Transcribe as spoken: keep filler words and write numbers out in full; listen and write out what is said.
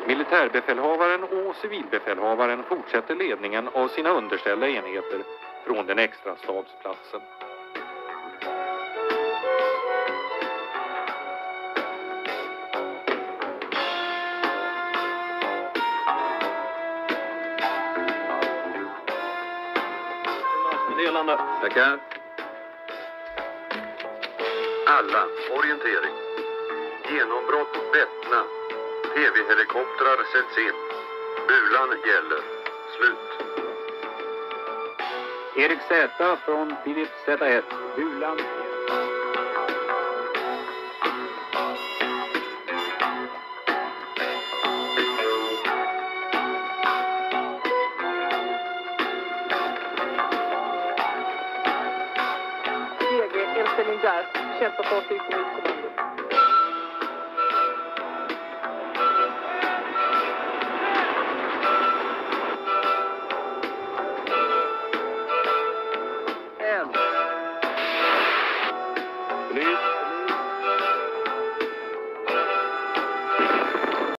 Militärbefälhavaren och civilbefälhavaren fortsätter ledningen av sina underställda enheter från den extra stabsplatsen. Meddelande. Tackar. Alla, orientering. Genombrott Bettna. T V-helikoptrar sätts in. Bulan gäller. Slut. Erik Z från Filip Z ett. Bulan. T G, Elselinjär, kämpa fartyg på mitt kommando.